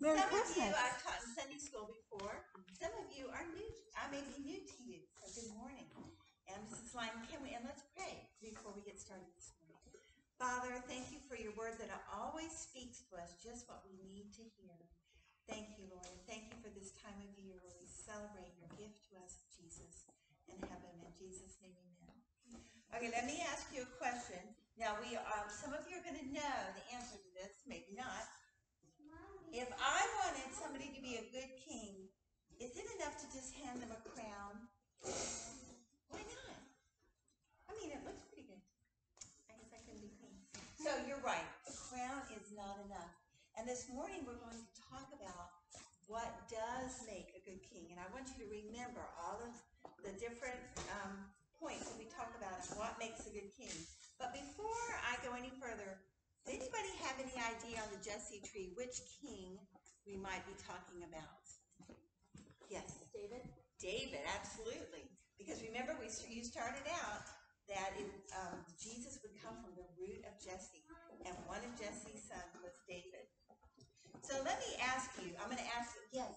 Merry Some of Christmas. you I've taught in Sunday school before. Some of you are new. I may be new to you. So good morning. And Mrs. Lyman, and let's pray before we get started this morning. Father, thank you for your word that always speaks to us just what we need to hear. Thank you, Lord. Thank you for this time of year where we celebrate your gift to us, Jesus, in heaven. In Jesus' name, amen. Okay, let me ask you a question. Now, some of you are going to know the answer to this, maybe not. If I wanted somebody to be a good king, is it enough to just hand them a crown? Why not? I mean, it looks pretty good. I guess I couldn't be queen. So you're right. A crown is not enough. And this morning we're going to talk about what does make a good king. And I want you to remember all of the different points that we talk about and what makes a good king. But before I go any further, does anybody have any idea on the Jesse tree which king we might be talking about? Yes. David? David, absolutely. Because remember, you started out that Jesus would come from the root of Jesse, and one of Jesse's sons was David. So let me ask you, I'm going to ask you, yes?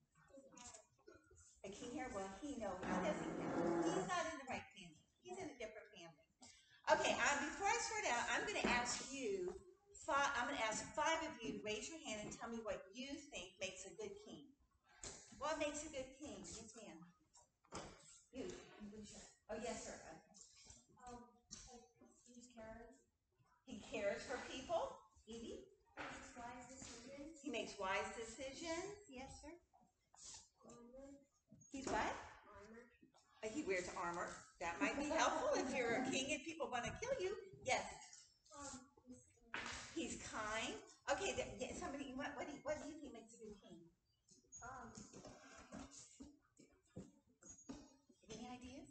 A king here? Well, he doesn't count. He's not in the right family. He's in a different family. Okay, before I start out, I'm going to ask you, I'm going to ask 5 of you to raise your hand and tell me what you think makes a good king. What makes a good king? Yes, ma'am. You. Oh, yes, sir. Okay. He cares. He cares for people. Evie? He makes wise decisions. He makes wise decisions. Yes, sir. Armor. He's what? Armor. He wears armor. That might be helpful if you're a king and people want to kill you. Yes. He's kind. Okay, somebody, what do you think makes a good king? Any ideas?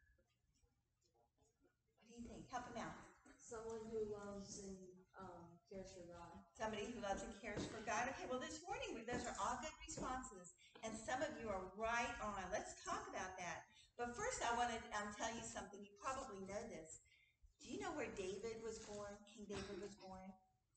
What do you think? Help him out. Someone who loves and cares for God. Somebody who loves and cares for God. Okay, well, this morning, those are all good responses, and some of you are right on. Let's talk about that. But first, I want to tell you something. You probably know this. Do you know where David was born? King David was born?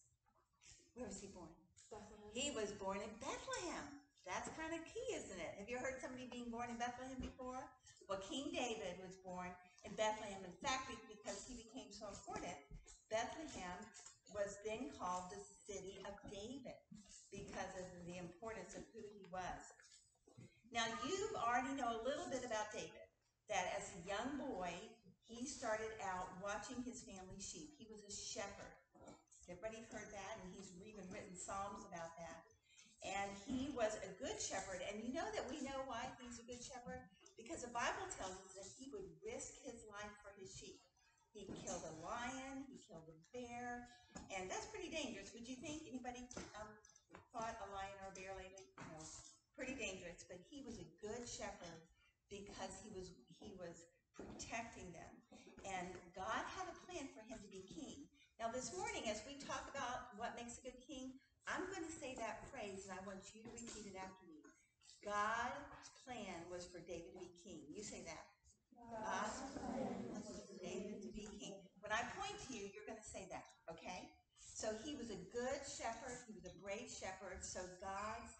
Where was he born? Bethlehem. He was born in Bethlehem. That's kind of key, isn't it? Have you heard somebody being born in Bethlehem before? Well, King David was born in Bethlehem. In fact, because he became so important, Bethlehem was then called the city of David because of the importance of who he was. Now, you already know a little bit about David, that as a young boy, he started out watching his family's sheep. He was a shepherd. Everybody heard that, and he's even written Psalms about that. And he was a good shepherd. And you know that we know why he's a good shepherd? Because the Bible tells us that he would risk his life for his sheep. He killed a lion, he killed a bear, and that's pretty dangerous. Would you think anybody fought a lion or a bear lately? No, pretty dangerous. But he was a good shepherd because he was protecting them. And God had a plan for him to be king. Now this morning, as we talk about what makes a good king, I'm going to say that phrase, and I want you to repeat it after me. God's plan was for David to be king. You say that. God's plan was for David to be king. When I point to you, you're going to say that, okay? So he was a good shepherd. He was a brave shepherd. So God's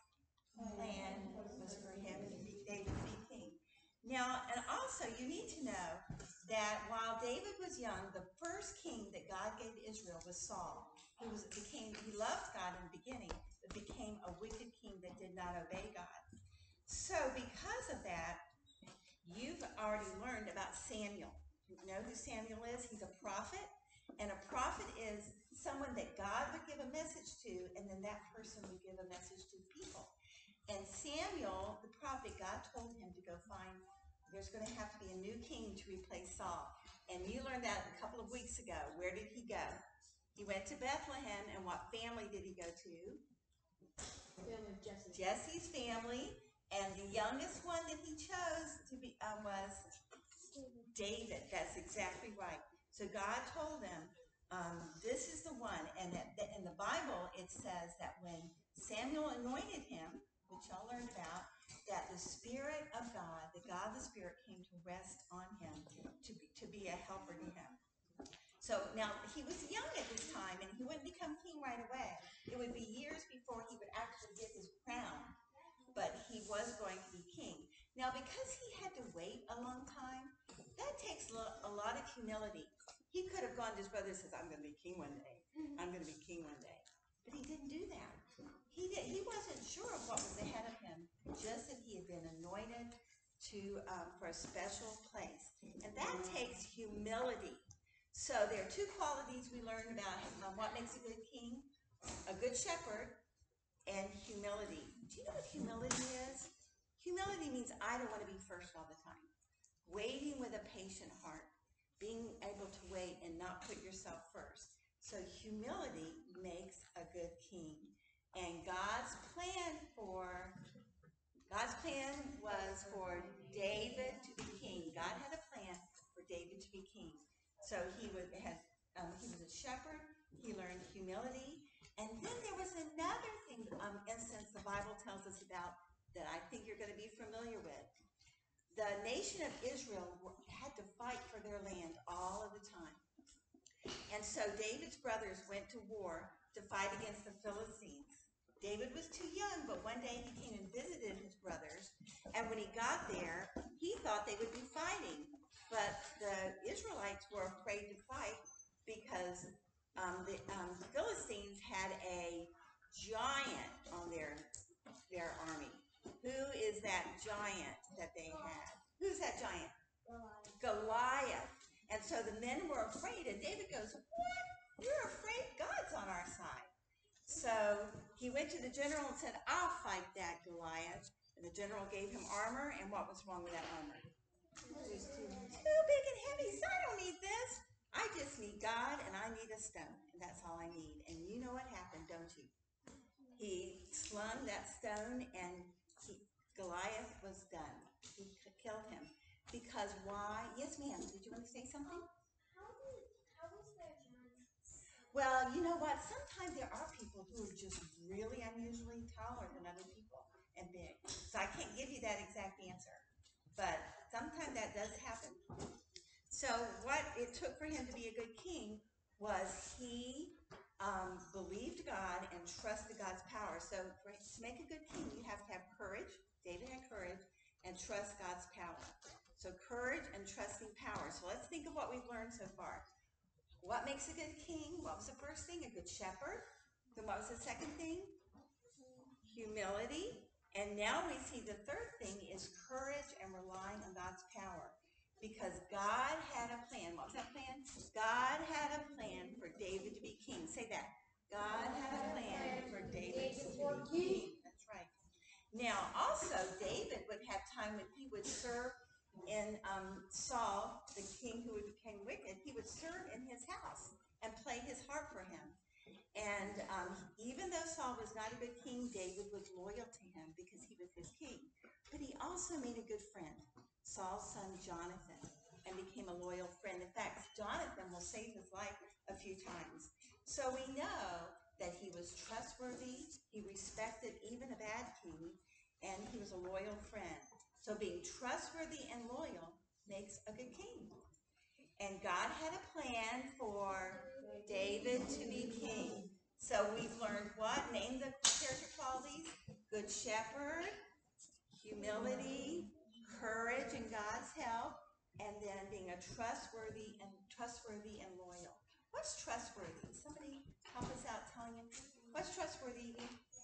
plan was for him to be David to be king. Now, and also you need to know that while David was young, the first king that God gave Israel was Saul. He loved God in the beginning, but became a wicked king that did not obey God. So because of that, you've already learned about Samuel. You know who Samuel is? He's a prophet. And a prophet is someone that God would give a message to, and then that person would give a message to people. And Samuel, the prophet, God told him to go find, there's going to have to be a new king to replace Saul. And you learned that a couple of weeks ago. Where did he go? He went to Bethlehem, and what family did he go to? Family of Jesse. Jesse's family. And the youngest one that he chose to be was David. That's exactly right. So God told him, this is the one. And in the Bible, it says that when Samuel anointed him, which y'all learned about, that the Spirit of God, the God of the Spirit, came to rest on him to be a helper to him. So So now he was young at this time, and he wouldn't become king right away. It would be years before he would actually get his crown, but he was going to be king. Now, because he had to wait a long time, that takes a lot of humility. He could have gone to his brother and says, I'm going to be king one day. I'm going to be king one day. But he didn't do that. He wasn't sure of what was ahead of him, just that he had been anointed for a special place. And that takes humility. So there are two qualities we learned about what makes a good king, a good shepherd, and humility. Do you know what humility is? Humility means I don't want to be first all the time. Waiting with a patient heart. Being able to wait and not put yourself first. So humility makes a good king. And God's plan was for David to be king. God had a plan for David to be king. So he was a shepherd. He learned humility. And then there was another thing, instance the Bible tells us about that I think you're going to be familiar with. The nation of Israel had to fight for their land all of the time. And so David's brothers went to war to fight against the Philistines. David was too young, but one day he came and visited his brothers. And when he got there, he thought they would be fighting. But the Israelites were afraid to fight because the Philistines had a giant on their army. Who is that giant that they had? Who's that giant? Goliath. And so the men were afraid, and David goes, what? You're afraid? God's on our side. So he went to the general and said, I'll fight that Goliath. And the general gave him armor, and what was wrong with that armor? It was too big and heavy, so I don't need this. I just need God, and I need a stone, and that's all I need. And you know what happened, don't you? He slung that stone, and Goliath was done. He killed him. Because why? Yes, ma'am. Did you want to say something? How was that giant? Well, you know what? Sometimes there are people who are just really unusually taller than other people and big. So I can't give you that exact answer. But sometimes that does happen. So what it took for him to be a good king was he believed God and trusted God's power. So to make a good king, you have to have courage. David had courage and trust God's power. So courage and trusting power. So let's think of what we've learned so far. What makes a good king? What was the first thing? A good shepherd. Then what was the second thing? Humility. And now we see the third thing is courage and relying on God's power. Because God had a plan. What was that plan? God had a plan for David to be king. Say that. God had a plan for David to be king. That's right. Now, also, David would have time when he would serve in Saul, the king who became wicked. He would serve in his house and play his harp for him. And even though Saul was not a good king, David was loyal to him because he was his king. But he also made a good friend, Saul's son Jonathan, and became a loyal friend. In fact, Jonathan will save his life a few times. So we know that he was trustworthy, he respected even a bad king, and he was a loyal friend. So being trustworthy and loyal makes a good king. And God had a plan for David to be king. So we've learned what? Name the character qualities. Good shepherd, humility, courage and God's help, and then being a trustworthy and loyal. What's trustworthy? Somebody help us out telling him. What's trustworthy?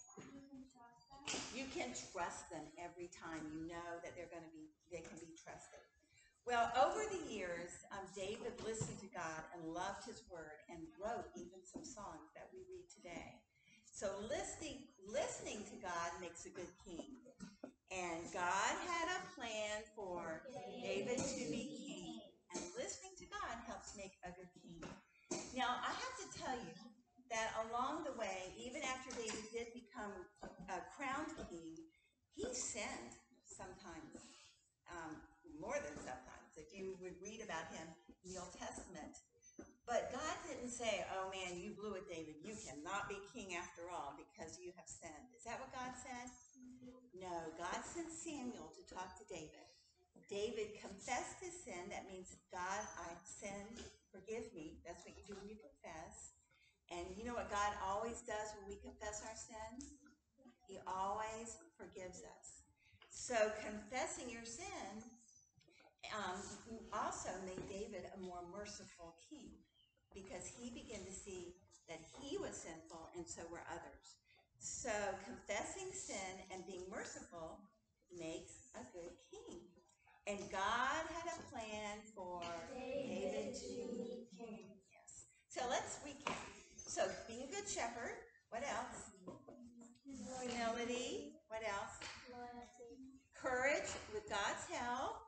You can trust them every time. You know that they can be trusted. Well, over the years, David listened to God and loved his word and wrote even some songs that we read today. So listening to God makes a good king. And God had a plan for David to be king. And listening to God helps make a good king. Now, I have to tell you that along the way, even after David did become a crowned king, he sinned sometimes, more than sometimes, if you would read about him in the Old Testament. But God didn't say, oh man, you blew it, David. You cannot be king after all because you have sinned. Is that what God said? No, God sent Samuel to talk to David. David confessed his sin. That means, God, I sinned. Forgive me. That's what you And you know what God always does when we confess our sins? He always forgives us. So confessing your sin also made David a more merciful king, because he began to see that he was sinful and so were others. So confessing sin and being merciful makes a good king. And God had a plan for David to be king. Yes. So let's recap. So being a good shepherd. What else? Humility. What else? Courage with God's help.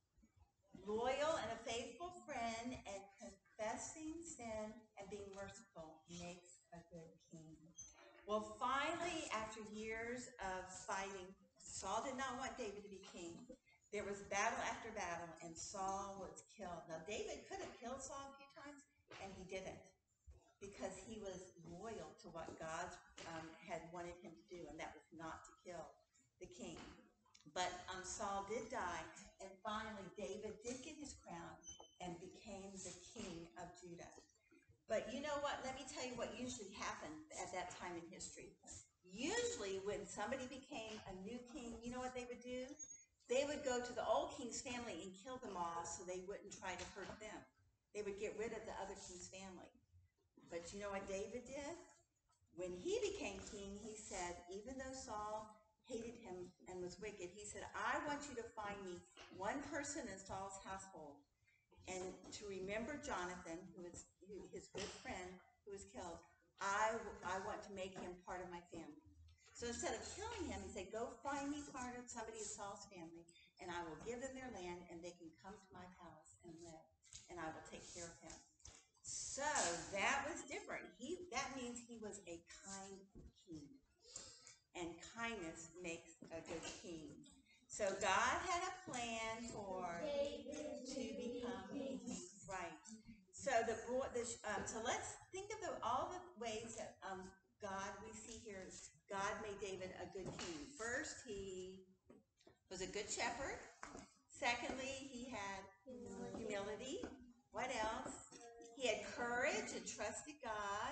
Loyal and a faithful friend, and confessing sin and being merciful makes a good king. Well, finally, after years of fighting, Saul did not want David to be king. There was battle after battle, and Saul was killed. Now, David could have killed Saul a few times, and he didn't, because he was loyal to what God had wanted him to do, and that was not to kill the king. But Saul did die, and finally David did get his crown and became the king of Judah. But you know what? Let me tell you what usually happened at that time in history. Usually when somebody became a new king, you know what they would do? They would go to the old king's family and kill them all so they wouldn't try to hurt them. They would get rid of the other king's family. But you know what David did? When he became king, he said, even though Saul hated him and was wicked, he said, I want you to find me one person in Saul's household, and to remember Jonathan, his good friend who was killed. I want to make him part of my family. So instead of killing him, he said, go find me part of somebody in Saul's family, and I will give them their land, and they can come to my palace and live, and I will take care of him. So that was different. That means he was a kind king. And kindness makes a good king. So God had a plan for David to become king. Right. So so let's think of all the ways that God, we see here, God made David a good king. First, he was a good shepherd. Secondly, he had humility. What else? He had courage and trusted God.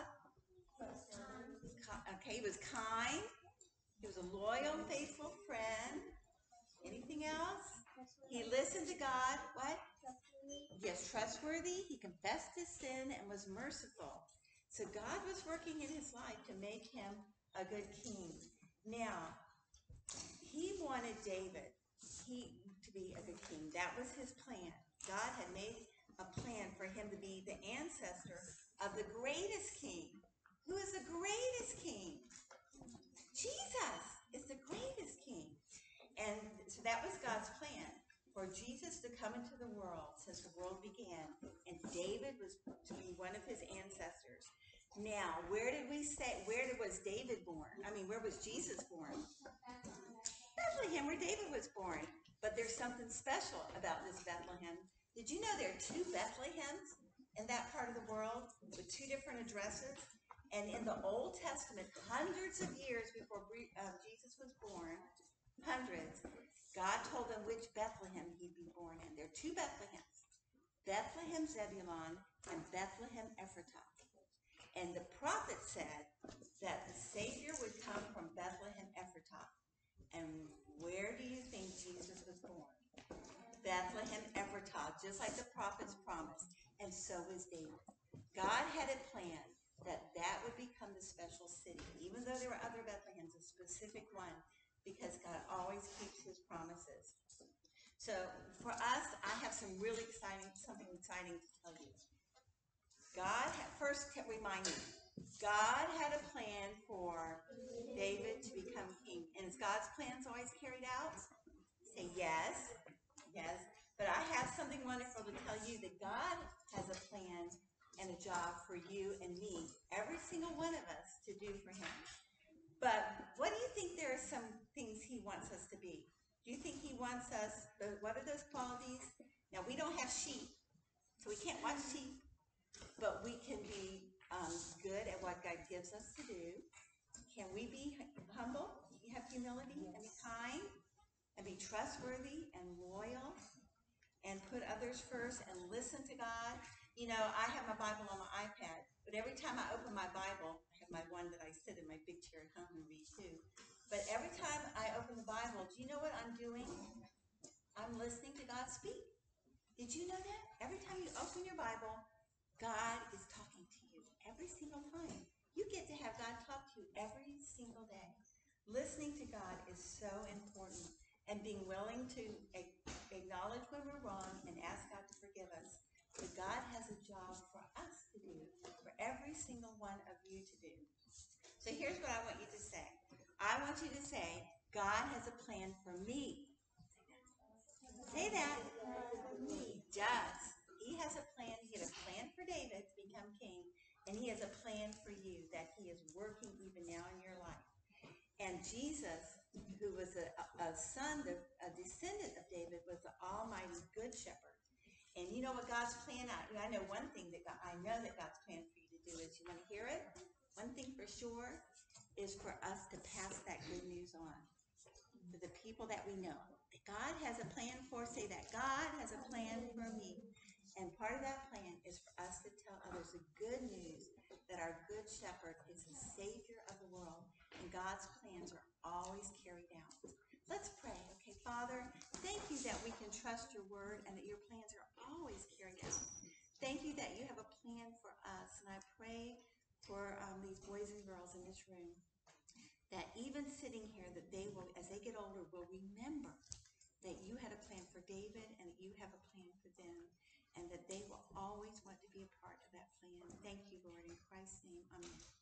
Okay, he was kind. He was a loyal, faithful friend. Anything else? He listened to God. What? Yes, trustworthy. He confessed his sin and was merciful. So God was working in his life to make him a good king. Now, he wanted David to be a good king. That was his plan. God had made a plan for him to be the ancestor of the greatest king. Who is the greatest king? Jesus is the greatest king. And so that was God's plan, for Jesus to come into the world since the world began. And David was to be one of his ancestors. Now, where was David born? Where was Jesus born? Bethlehem, where David was born. But there's something special about this Bethlehem. Did you know there are 2 Bethlehems in that part of the world with 2 different addresses? And in the Old Testament, hundreds of years before Jesus was born, hundreds, God told them which Bethlehem he'd be born in. There are 2 Bethlehems, Bethlehem Zebulon and Bethlehem Ephratah. And the prophet said that the Savior would come from Bethlehem Ephratah. And where do you think Jesus was born? Bethlehem Ephratah, just like the prophets promised. And so was David. God had a plan that would become the special city, even though there were other Bethlehems, a specific one, because God always keeps his promises. So for us, I have something exciting to tell you. First remind you, God had a plan for David to become king. And is God's plans always carried out? Say yes. Yes. But I have something wonderful to tell you, that God has a plan and a job for you and me, every single one of us, to do for him. But what do you think there are some things he wants us to be? Do you think he wants us, what are those qualities? Now, we don't have sheep, so we can't watch sheep, but we can be good at what God gives us to do. Can we be humble, have humility, and be kind, and be trustworthy and loyal, and put others first, and listen to God? You know, I have my Bible on my iPad, but every time I open my Bible, I have my one that I sit in my big chair at home and read too. But every time I open the Bible, do you know what I'm doing? I'm listening to God speak. Did you know that? Every time you open your Bible, God is talking to you every single time. You get to have God talk to you every single day. Listening to God is so important, and being willing to acknowledge when we're wrong and ask God to forgive us. But God has a job for us to do, for every single one of you to do. So here's what I want you to say. I want you to say, God has a plan for me. Say that. He does. He has a plan. He had a plan for David to become king, and he has a plan for you that he is working even now in your life. And Jesus, who was a son, a descendant of David, was the almighty good shepherd. And you know what God's plan, I know one thing I know that God's plan for you to do is, you want to hear it? One thing for sure is for us to pass that good news on to the people that we know. That God has a plan for, say that, God has a plan for me. And part of that plan is for us to tell others the good news that our good shepherd is the savior of the world, and God's plans are always carried out. Let's pray. Okay, Father, thank you that we can trust your word and that your plans are always carried out. Thank you that you have a plan for us, and I pray for these boys and girls in this room, that even sitting here, that they will, as they get older, will remember that you had a plan for David and that you have a plan for them, and that they will always want to be a part of that plan. Thank you, Lord, in Christ's name, amen.